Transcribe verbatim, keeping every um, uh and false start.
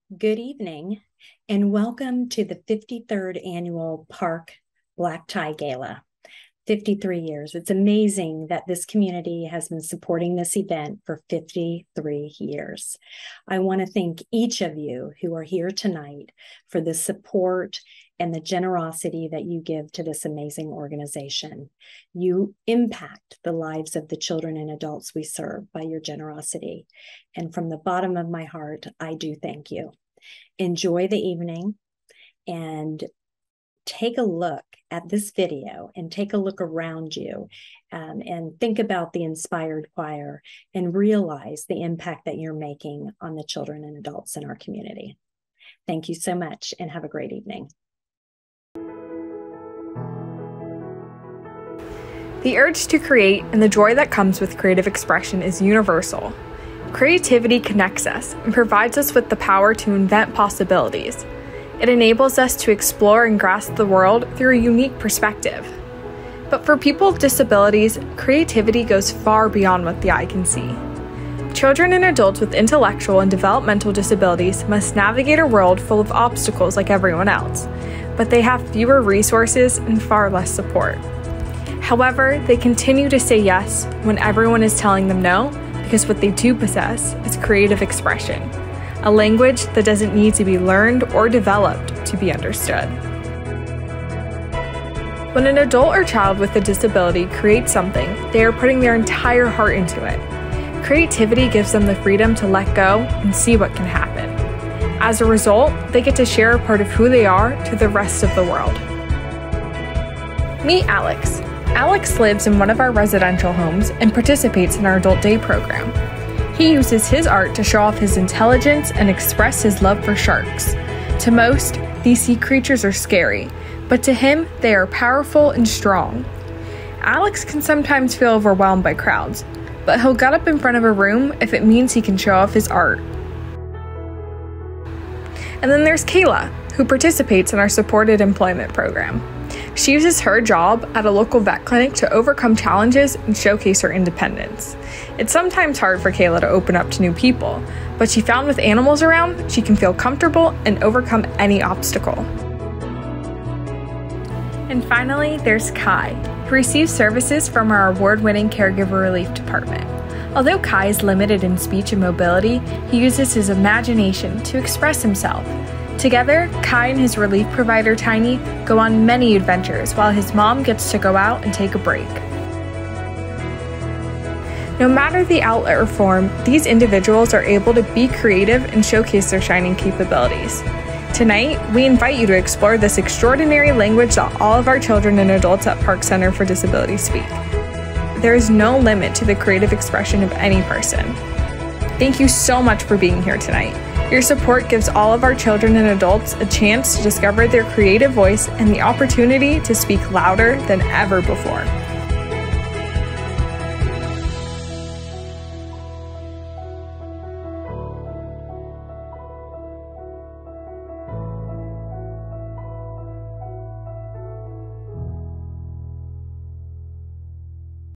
Good evening, and welcome to the fifty-third Annual Parc Black Tie Gala. fifty-three years. It's amazing that this community has been supporting this event for fifty-three years. I want to thank each of you who are here tonight for the support and the generosity that you give to this amazing organization. You impact the lives of the children and adults we serve by your generosity. And from the bottom of my heart, I do thank you. Enjoy the evening and take a look at this video and take a look around you um, and think about the inspired choir and realize the impact that you're making on the children and adults in our community. Thank you so much and have a great evening. The urge to create and the joy that comes with creative expression is universal. Creativity connects us and provides us with the power to invent possibilities. It enables us to explore and grasp the world through a unique perspective. But for people with disabilities, creativity goes far beyond what the eye can see. Children and adults with intellectual and developmental disabilities must navigate a world full of obstacles like everyone else, but they have fewer resources and far less support. However, they continue to say yes when everyone is telling them no, because what they do possess is creative expression, a language that doesn't need to be learned or developed to be understood. When an adult or child with a disability creates something, they are putting their entire heart into it. Creativity gives them the freedom to let go and see what can happen. As a result, they get to share a part of who they are to the rest of the world. Meet Alex. Alex lives in one of our residential homes and participates in our Adult Day program. He uses his art to show off his intelligence and express his love for sharks. To most, these sea creatures are scary, but to him, they are powerful and strong. Alex can sometimes feel overwhelmed by crowds, but he'll get up in front of a room if it means he can show off his art. And then there's Kayla, who participates in our supported employment program. She uses her job at a local vet clinic to overcome challenges and showcase her independence. It's sometimes hard for Kayla to open up to new people, but she found with animals around, she can feel comfortable and overcome any obstacle. And finally, there's Kai, who receives services from our award-winning Caregiver Relief Department. Although Kai is limited in speech and mobility, he uses his imagination to express himself. Together, Kai and his relief provider Tiny go on many adventures while his mom gets to go out and take a break. No matter the outlet or form, these individuals are able to be creative and showcase their shining capabilities. Tonight, we invite you to explore this extraordinary language that all of our children and adults at Parc Center for Disability speak. There is no limit to the creative expression of any person. Thank you so much for being here tonight. Your support gives all of our children and adults a chance to discover their creative voice and the opportunity to speak louder than ever before.